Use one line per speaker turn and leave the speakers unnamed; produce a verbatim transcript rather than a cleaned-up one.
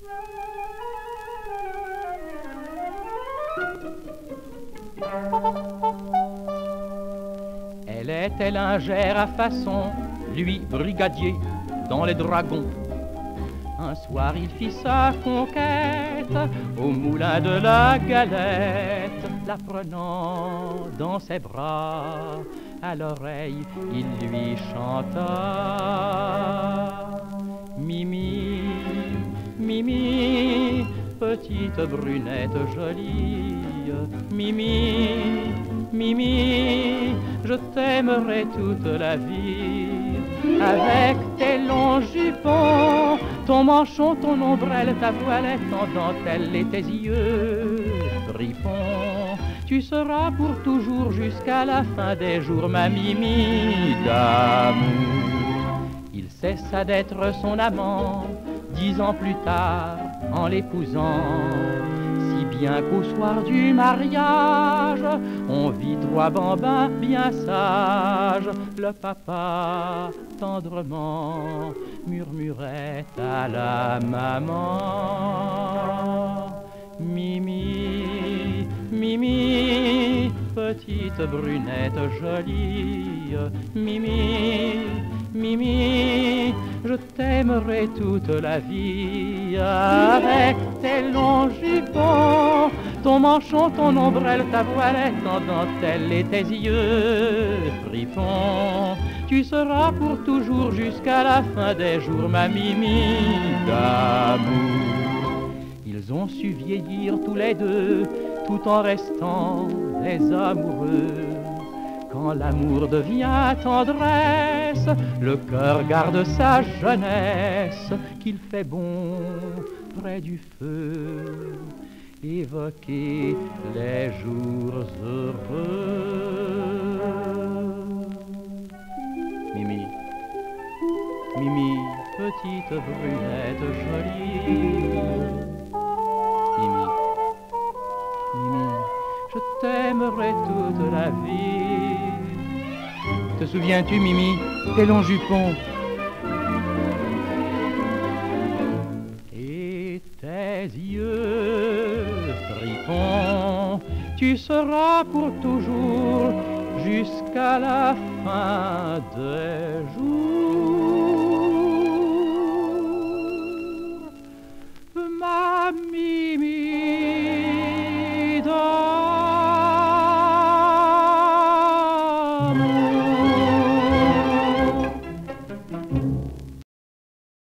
Elle était lingère à façon, lui brigadier dans les dragons. Un soir il fit sa conquête au moulin de la Galette. La prenant dans ses bras, à l'oreille il lui chanta: Mimi, Mimi, petite brunette jolie, Mimi, Mimi, je t'aimerai toute la vie. Avec tes longs jupons, ton manchon, ton ombrelle, ta voilette en dentelle et tes yeux fripons, tu seras pour toujours jusqu'à la fin des jours ma Mimi d'amour. Il cessa d'être son amant dix ans plus tard en l'épousant, si bien qu'au soir du mariage on vit trois bambins bien sages. Le papa tendrement murmurait à la maman: Mimi, Mimi, petite brunette jolie, Mimi, Mimi, je t'aimerai toute la vie. Avec tes longs jupons, ton manchon, ton ombrelle, ta voilette en dentelle et tes yeux fripons, tu seras pour toujours jusqu'à la fin des jours ma Mimi d'amour. Ils ont su vieillir tous les deux tout en restant des amoureux. Quand l'amour devient tendresse, le cœur garde sa jeunesse, qu'il fait bon près du feu évoquer les jours heureux. Mimi, Mimi, petite brunette jolie, Mimi, Mimi, je t'aimerai toute la vie. Te souviens-tu, Mimi, tes longs jupons et tes yeux fripons, tu seras pour toujours jusqu'à la fin des jours.